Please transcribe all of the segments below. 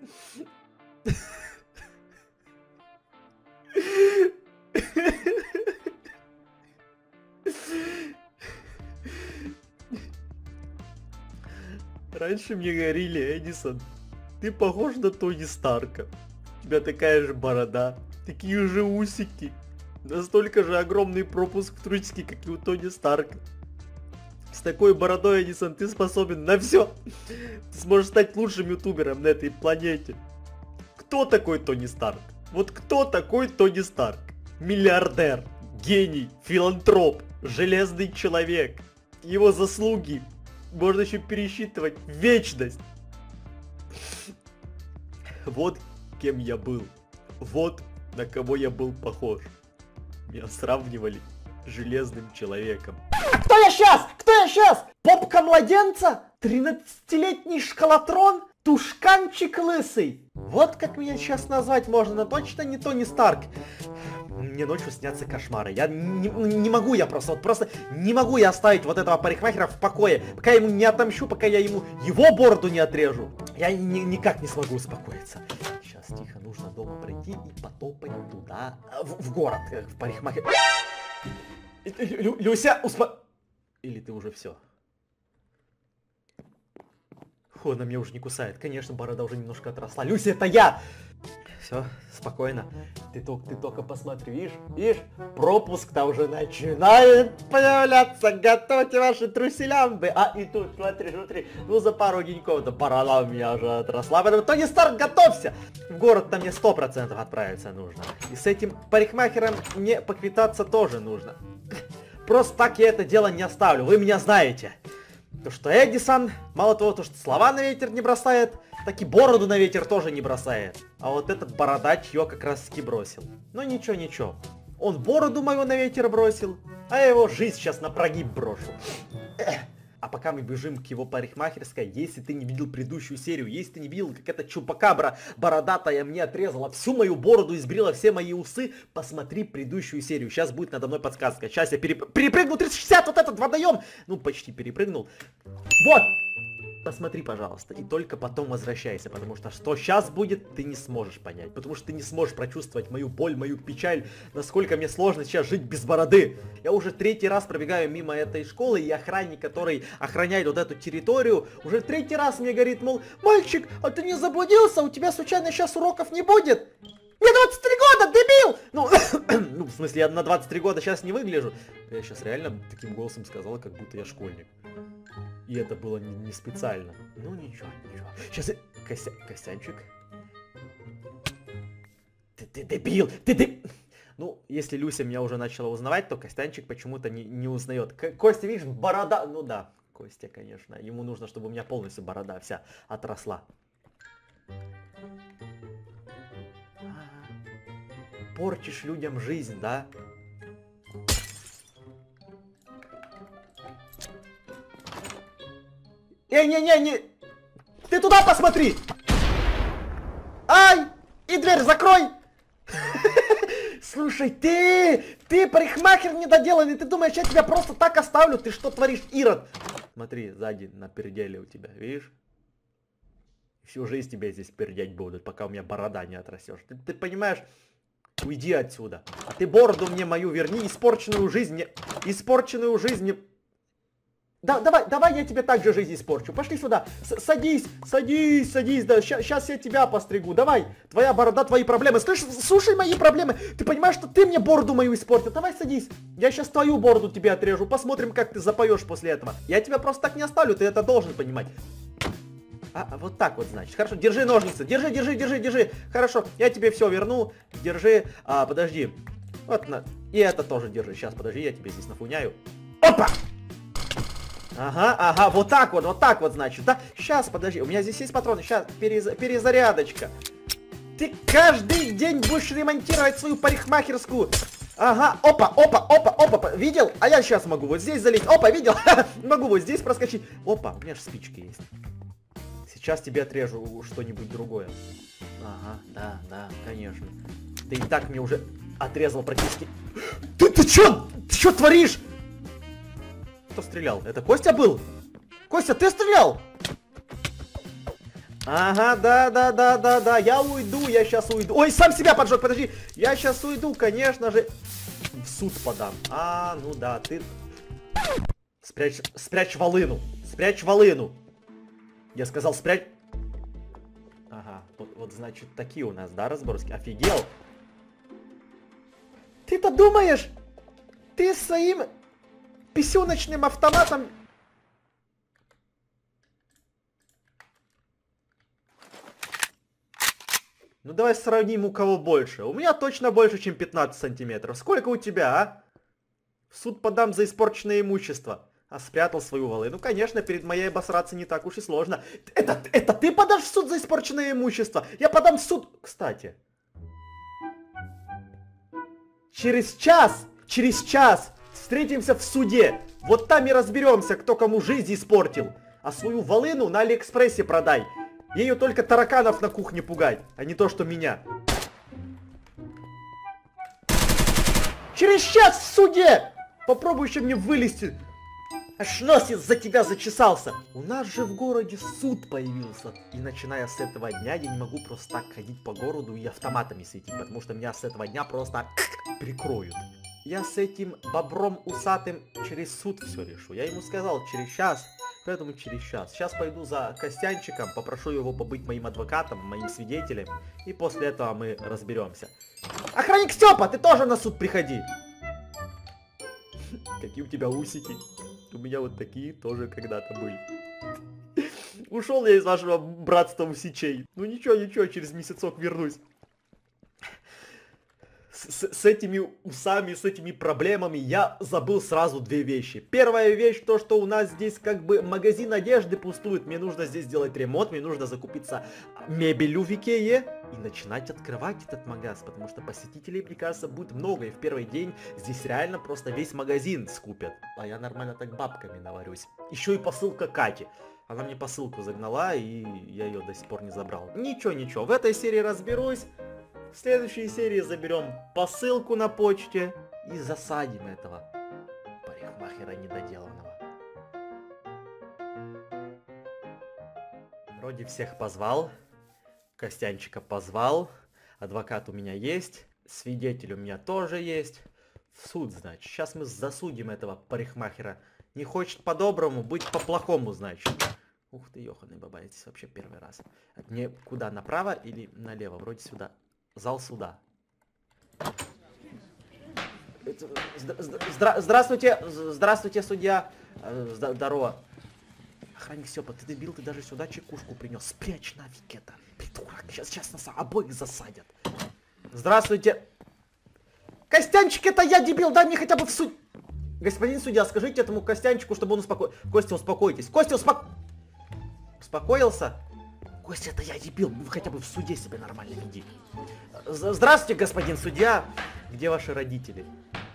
Раньше мне говорили: Эдисон, ты похож на Тони Старка. У тебя такая же борода, такие же усики, настолько же огромный пропуск в трусики, как и у Тони Старка. С такой бородой, Эдисон, ты способен на все. Ты сможешь стать лучшим ютубером на этой планете. Кто такой Тони Старк? Вот кто такой Тони Старк? Миллиардер, гений, филантроп, железный человек. Его заслуги можно еще пересчитывать в вечность. Вот кем я был. Вот на кого я был похож. Меня сравнивали с железным человеком. Кто я сейчас? Кто я сейчас? Попка младенца? 13-летний школотрон? Тушканчик лысый? Вот как меня сейчас назвать можно, но точно не Тони Старк. Мне ночью снятся кошмары. Я не могу, я просто не могу я оставить вот этого парикмахера в покое. Пока я ему не отомщу, пока я ему его бороду не отрежу. Я никак не смогу успокоиться. Сейчас тихо нужно дома пройти и потопать туда, в город, в парикмахер. Люся, Или ты уже все? Фу, она меня уже не кусает. Конечно, борода уже немножко отросла. Люся, это я! Все, спокойно. Ты только посмотри, видишь? Пропуск-то уже начинает появляться. Готовьте ваши труселямбы. А и тут, смотри. Ну за пару деньков, да борода у меня уже отросла. Поэтому Тони Старк, готовься! В город-то мне 100% отправиться нужно. И с этим парикмахером мне поквитаться тоже нужно. Просто так я это дело не оставлю. Вы меня знаете. То, что Эдисон, мало того, что слова на ветер не бросает, так и бороду на ветер тоже не бросает. А вот этот бородач ее как раз таки бросил. Но ничего. Он бороду мою на ветер бросил, а я его жизнь сейчас на прогиб брошу. А пока мы бежим к его парикмахерской, если ты не видел предыдущую серию, если ты не видел, как эта чупакабра бородатая мне отрезала всю мою бороду и сбрила все мои усы, посмотри предыдущую серию. Сейчас будет надо мной подсказка. Сейчас я перепрыгну 360, вот этот водоем. Ну, почти перепрыгнул. Вот! Посмотри, пожалуйста, и только потом возвращайся, потому что сейчас будет, ты не сможешь понять. Потому что ты не сможешь прочувствовать мою боль, мою печаль, насколько мне сложно сейчас жить без бороды. Я уже 3-й раз пробегаю мимо этой школы, и охранник, который охраняет вот эту территорию, уже 3-й раз мне говорит, мол, мальчик, а ты не заблудился? У тебя случайно сейчас уроков не будет? Мне 23 года, дебил! Ну, в смысле, я на 23 года сейчас не выгляжу. Я сейчас реально таким голосом сказал, как будто я школьник. И это было не специально. Ну ничего. Сейчас Костянчик. Ты дебил! Ну, если Люся меня уже начала узнавать, то Костянчик почему-то не узнает. Костя, видишь, борода... Ну да, Костя, конечно. Ему нужно, чтобы у меня полностью борода вся отросла. Портишь людям жизнь, да? Не. Ты туда посмотри! Ай! И дверь закрой! Слушай, ты парикмахер недоделанный, ты думаешь, я тебя просто так оставлю? Ты что творишь, Ирод? Смотри, сзади на переделе у тебя, видишь? Всю жизнь тебя здесь пердеть будут, пока у меня борода не отрастешь. Ты понимаешь? Уйди отсюда. А ты бороду мне мою верни, испорченную жизнь мне... Да, давай я тебе также жизнь испорчу. Пошли сюда. Садись, да. Сейчас я тебя постригу. Давай. Твоя борода, твои проблемы. Слушай мои проблемы. Ты понимаешь, что ты мне бороду мою испортил? Давай садись. Я сейчас твою бороду тебе отрежу. Посмотрим, как ты запоешь после этого. Я тебя просто так не оставлю, ты это должен понимать. А вот так вот, значит. Хорошо, держи ножницы. Держи. Хорошо, я тебе все верну. Держи. Подожди. Вот на. И это тоже держи. Сейчас, подожди, я тебе здесь нафуняю. Опа! Ага, вот так вот, значит, да? Сейчас, подожди, у меня здесь есть патроны, сейчас, перезарядочка. Ты каждый день будешь ремонтировать свою парикмахерскую. Ага, опа, видел? А я сейчас могу вот здесь залезть, опа, видел? Могу вот здесь проскочить. Опа, у меня же спички есть. Сейчас тебе отрежу что-нибудь другое. Ага, да, конечно. Ты и так мне уже отрезал практически. Ты чё творишь? Кто стрелял? Это Костя был? Костя, ты стрелял? Ага, да, я уйду, я сейчас уйду. Ой, сам себя поджег, подожди. Я сейчас уйду, конечно же. В суд подам. А, ну да, ты... Спрячь волыну. Спрячь волыну. Я сказал, спрячь... Ага, вот значит такие у нас, да, разборки? Офигел. Ты-то думаешь, ты своим писюночным автоматом... Ну давай сравним, у кого больше. У меня точно больше, чем 15 сантиметров. Сколько у тебя, а? В суд подам за испорченное имущество. А спрятал свою волыну. Ну, конечно, перед моей обосраться не так уж и сложно. Это ты подашь в суд за испорченное имущество? Я подам в суд... Кстати. Через час встретимся в суде. Вот там и разберемся, кто кому жизнь испортил. А свою волыну на Алиэкспрессе продай. Ею только тараканов на кухне пугать, а не то, что меня. Через час в суде! Попробуй еще мне вылезти. Аж нос из-за тебя зачесался. У нас же в городе суд появился. И начиная с этого дня я не могу просто так ходить по городу и автоматами светить, потому что меня с этого дня просто прикроют. Я с этим бобром усатым через суд все решу. Я ему сказал через час. Поэтому через час. Сейчас пойду за Костянчиком, попрошу его побыть моим адвокатом, моим свидетелем. И после этого мы разберемся. Охранник Степа, ты тоже на суд приходи. Какие у тебя усики. У меня вот такие тоже когда-то были. Ушел я из вашего братства усичей. Ну ничего, через месяцок вернусь. С этими усами, с этими проблемами я забыл сразу две вещи. Первая вещь, то что у нас здесь как бы магазин одежды пустует. Мне нужно здесь сделать ремонт, мне нужно закупиться мебелью в Икее и начинать открывать этот магаз. Потому что посетителей, мне кажется, будет много. И в первый день здесь реально просто весь магазин скупят. А я нормально так бабками наварюсь. Еще и посылка Кати. Она мне посылку загнала, и я ее до сих пор не забрал. Ничего, в этой серии разберусь. В следующей серии заберем посылку на почте и засадим этого парикмахера недоделанного. Вроде всех позвал, Костянчика позвал, адвокат у меня есть, свидетель у меня тоже есть. В суд, значит. Сейчас мы засудим этого парикмахера. Не хочет по-доброму, быть по-плохому, значит. Ух ты, ёханый бабай, здесь вообще первый раз. Мне куда, направо или налево? Вроде сюда. Зал суда. Здравствуйте, судья. Здорово. Охранник Степа, ты дебил, ты даже сюда чекушку принес. Спрячь нафиг это. Придурок, сейчас нас обоих засадят. Здравствуйте. Костянчик, это я, дебил, дай мне хотя бы в суд. Господин судья, скажите этому Костянчику, чтобы он успокоился. Костя, успокойтесь. Костя, успокоился? Костя, это я, дебил, вы хотя бы в суде себя нормально веди. Здравствуйте, господин судья. Где ваши родители?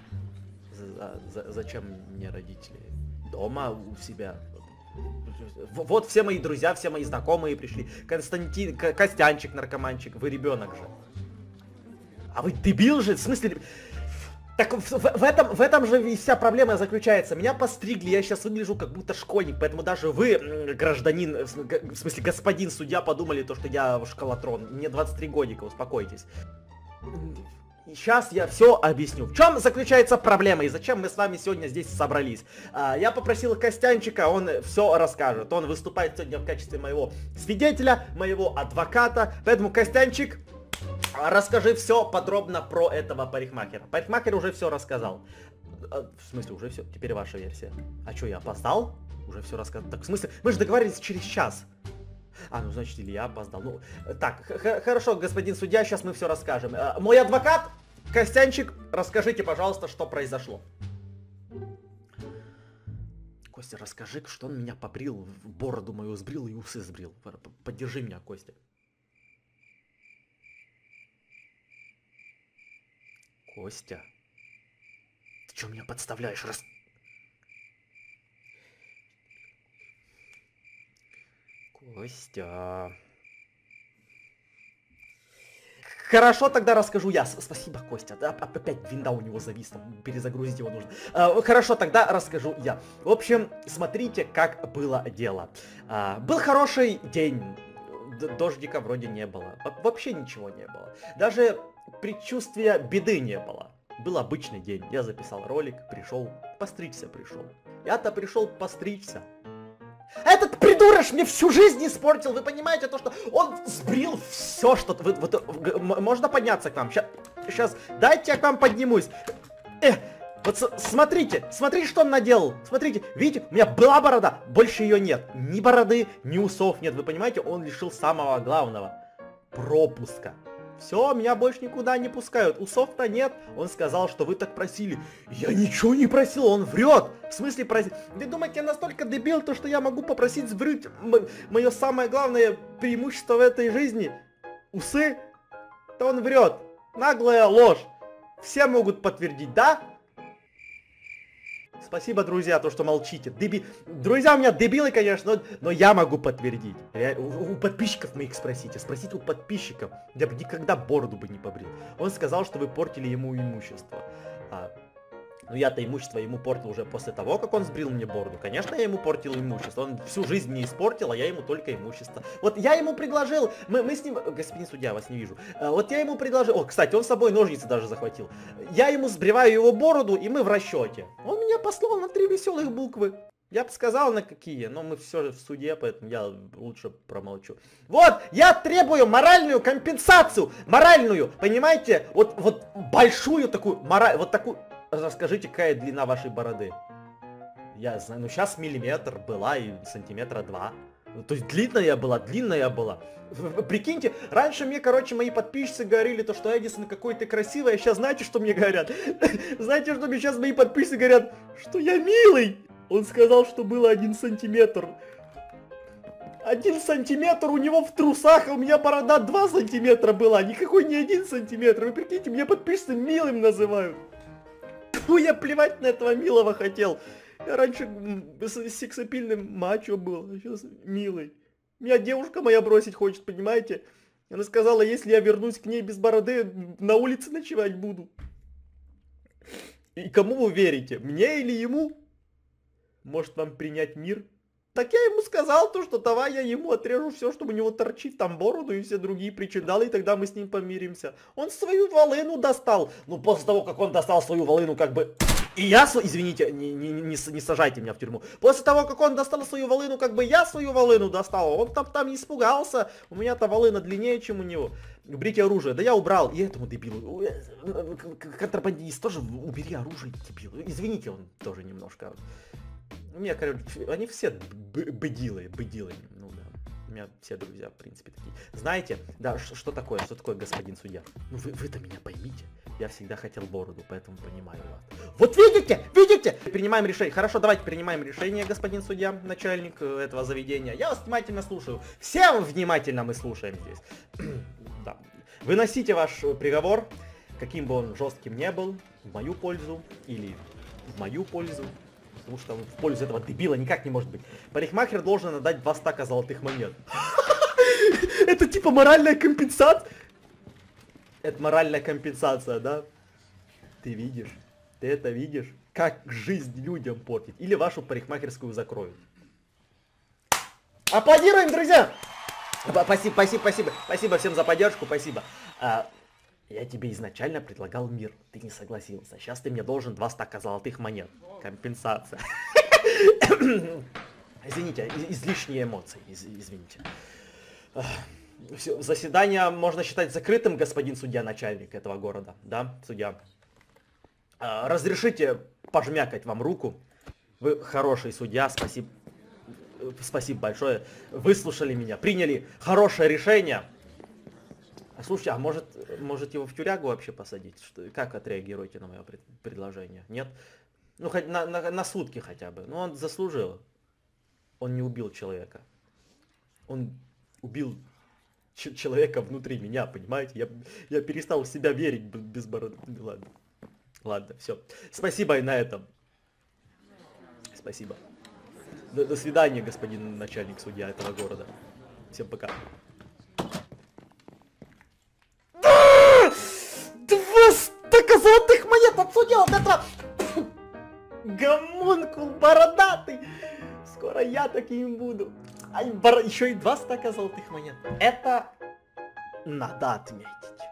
Зачем мне родители? Дома у себя. Вот все мои друзья, все мои знакомые пришли. Константин, Костянчик, наркоманчик, вы ребенок же. А вы дебил же? В смысле... Так в этом же и вся проблема заключается. Меня постригли, я сейчас выгляжу как будто школьник, поэтому даже вы, гражданин, в смысле господин судья, подумали то, что я школотрон. Мне 23 годика, успокойтесь. Сейчас я все объясню. В чем заключается проблема и зачем мы с вами сегодня здесь собрались? Я попросил Костянчика, он все расскажет. Он выступает сегодня в качестве моего свидетеля, моего адвоката. Поэтому, Костянчик, расскажи все подробно про этого парикмахера. Парикмахер уже все рассказал. В смысле, уже все? Теперь ваша версия. А что, я опоздал? Уже все рассказал. Так, в смысле, мы же договорились через час. А, ну, значит, или я опоздал. Ну, так, хорошо, господин судья, сейчас мы все расскажем. Мой адвокат, Костянчик, расскажите, пожалуйста, что произошло. Костя, расскажи, что он меня побрил, бороду мою сбрил и усы сбрил. Поддержи меня, Костя. Костя, ты что меня подставляешь? Костя. Хорошо, тогда расскажу я. Спасибо, Костя. Да, опять винда у него зависла. Перезагрузить его нужно. Хорошо, тогда расскажу я. В общем, смотрите, как было дело. Был хороший день. дождика вроде не было. Вообще ничего не было. Даже предчувствия беды не было. Был обычный день. Я записал ролик, пришел, постричься пришел. Я-то пришел постричься. Этот придурок мне всю жизнь испортил. Вы понимаете то, что он сбрил все, что... Можно подняться к вам? Сейчас, дайте я к вам поднимусь. Вот смотрите, смотрите, что он наделал. Смотрите, видите, у меня была борода, больше ее нет. Ни бороды, ни усов нет. Вы понимаете, он лишил самого главного. Пропуска. Все, меня больше никуда не пускают. Усов-то нет. Он сказал, что вы так просили. Я ничего не просил, он врет. В смысле просить? Вы думаете, я настолько дебил, то что я могу попросить сбрить мое самое главное преимущество в этой жизни? Усы? То он врет. Наглая ложь. Все могут подтвердить, да? Спасибо, друзья, то, что молчите. Друзья у меня дебилы, конечно, но я могу подтвердить. У подписчиков моих спросите. Спросите у подписчиков. Я бы никогда бороду бы не побрил. Он сказал, что вы портили ему имущество. Ну я-то имущество ему портил уже после того, как он сбрил мне бороду. Конечно, я ему портил имущество. Он всю жизнь мне испортил, а я ему только имущество. Вот я ему предложил, мы с ним... Господин судья, вас не вижу. Вот я ему предложил... О, кстати, он с собой ножницы даже захватил. Я ему сбриваю его бороду, и мы в расчете. Он меня послал на 3 веселых буквы. Я бы сказал, на какие, но мы все же в суде, поэтому я лучше промолчу. Вот, я требую моральную компенсацию. Моральную, понимаете? Вот большую такую, вот такую... Расскажите, какая длина вашей бороды? Я знаю, ну сейчас миллиметр была и сантиметра 2. Ну, то есть длинная была. Прикиньте, раньше мне, короче, мои подписчики говорили, то, что Эдисон какой ты красивый, а сейчас знаете, что мне говорят? Знаете, что мне сейчас мои подписчики говорят? Что я милый! Он сказал, что было 1 сантиметр. 1 сантиметр у него в трусах, а у меня борода 2 сантиметра была. Никакой не 1 сантиметр. Вы прикиньте, меня подписчики милым называют. Я плевать на этого милого хотел. Я раньше сексапильным мачо был, а сейчас милый. Меня девушка моя бросить хочет, понимаете? Она сказала, если я вернусь к ней без бороды, на улице ночевать буду. И кому вы верите? Мне или ему? Может вам принять мир? Так я ему сказал то, что давай я ему отрежу все, что у него торчит, там бороду и все другие причиндалы, и тогда мы с ним помиримся. Он свою волыну достал. Ну, после того, как он достал свою волыну, как бы... И я, извините, не сажайте меня в тюрьму. После того, как он достал свою волыну, как бы я свою волыну достал. Он там испугался. У меня-то волына длиннее, чем у него. Уберите оружие. Да я убрал. И этому дебилу. Контрабандист, тоже убери оружие, дебил. Извините, он тоже немножко... У меня, короче, они все быдилы, ну да. У меня все друзья, в принципе, такие. Знаете, да, что такое господин судья? Ну вы-то меня поймите. Я всегда хотел бороду, поэтому понимаю вас. Вот видите? Принимаем решение. Хорошо, давайте принимаем решение, господин судья, начальник этого заведения. Я вас внимательно слушаю. Все внимательно мы слушаем здесь. Да. Выносите ваш приговор, каким бы он жестким не был, в мою пользу или в мою пользу. Потому что в пользу этого дебила никак не может быть. Парикмахер должен отдать 2 стака золотых монет. Это типа моральная компенсация? Это моральная компенсация, да? Ты видишь? Ты это видишь? Как жизнь людям портит. Или вашу парикмахерскую закроют. Аплодируем, друзья! Спасибо всем за поддержку, спасибо. Я тебе изначально предлагал мир, ты не согласился. Сейчас ты мне должен 2 стака золотых монет. Компенсация. Извините, излишние эмоции, извините. Все, заседание можно считать закрытым, господин судья, начальник этого города. Да, судья? Разрешите пожмякать вам руку. Вы хороший судья, спасибо. Спасибо большое. Выслушали меня, приняли хорошее решение. Слушайте, а может его в тюрягу вообще посадить? Как отреагируете на мое предложение? Нет? Ну, хоть на сутки хотя бы. Ну, он заслужил. Он не убил человека. Он убил человека внутри меня, понимаете? Я перестал в себя верить без бороды. Ладно, все. Спасибо и на этом. Спасибо. До свидания, господин начальник судья этого города. Всем пока. 2 стака золотых монет отсудил от этого гомункул бородатый. Скоро я таким буду. Еще и 2 стака золотых монет. Это надо отметить.